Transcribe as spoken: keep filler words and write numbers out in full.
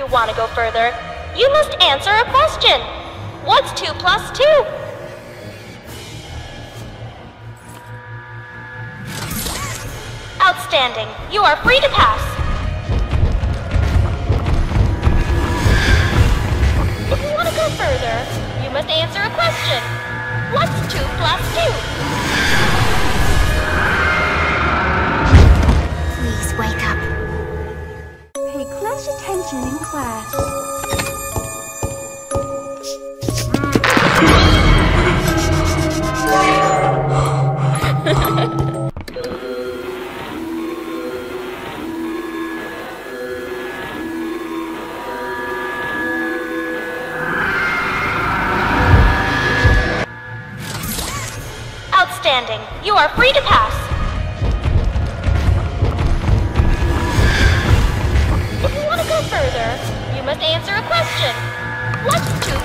want to go further, you must answer a question. What's two plus two? Outstanding. You are free to pass. If you want to go further, you must answer a question. What's two plus two? Please wake up. Pay close attention in class. Outstanding. You are free to pass. If you want to go further, you must answer a question. What's two